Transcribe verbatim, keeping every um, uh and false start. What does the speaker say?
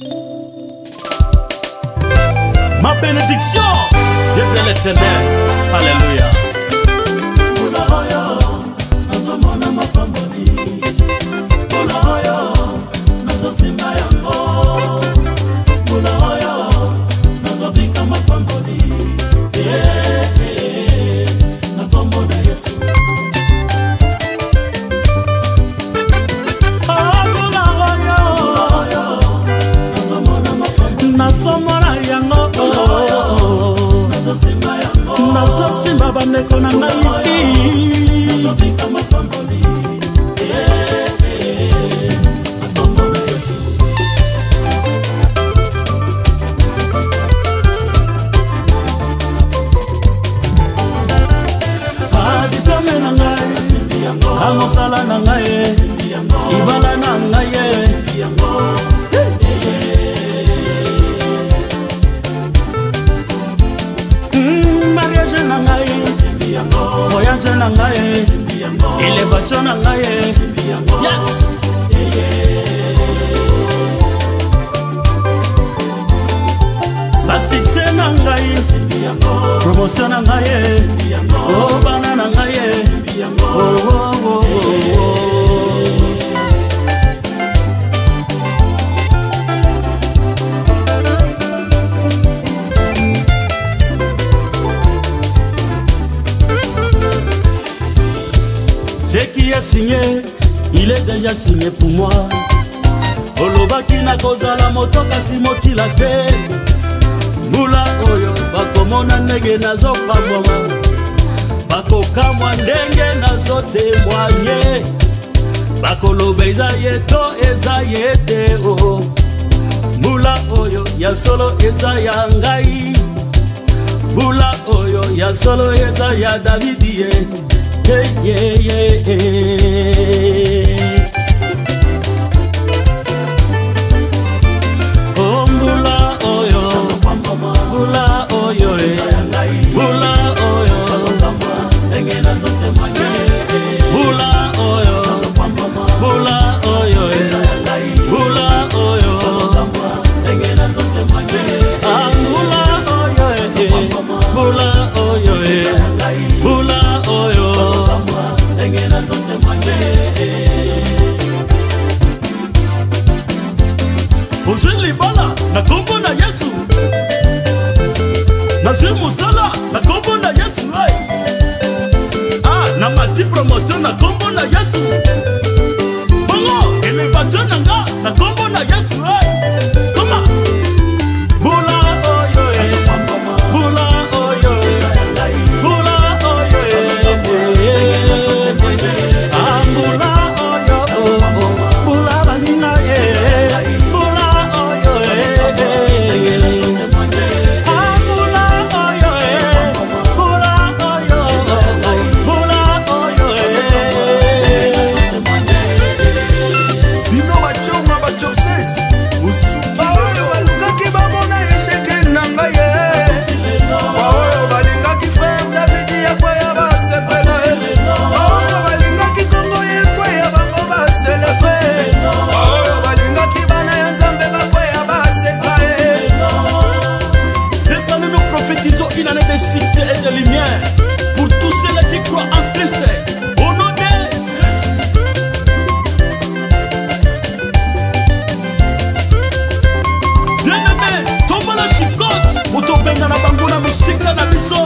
Ma bénédiction vient de l'Éternel. Alléluia. Nazosimba bandeko na ngai adiplome na ngai amosala na ngai ibala na ngai mariage na ngai voyage na ngai élévation na ngai yes ba succès na ngai promotion na ngai oh bana na ngai oh oh oh ce qui est signé, il est déjà signé pour moi. Olobaki na kozala moto kasi mokila te. Mula oyo bakomona ndenge nazokamwa, bakokamwa ndenge nazotémoigner. Bakoloba eza yeto eza yete o. Mula oyo ya solo eza ya ngai. Mula oyo ya solo eza ya Davidi. Yeah, yeah, yeah. Oh, Mbula oyo, Mbula oyo, Mbula oyo, Mbula oyo, Mbula oyo, Mbula oyo, ah, Mbula oyo, Mbula oyo, Mbula oyo. Ozwi libala na kombo na Yesu, nazwi mosala na kombo na Yesu. Ah, na mati promotion na kombo na Yesu. Bongo élévation na nga na kombo na Yesu. Koma Mbula oyo, Mbula oyo, Mbula oyo, ah, Mbula oyo, Mbula baninga ye. Une année de succès et de lumière pour tous ceux qui croient en Christ. Au nom de bien-aimé, tombe la chicote, moto benga na bango na musique na biso.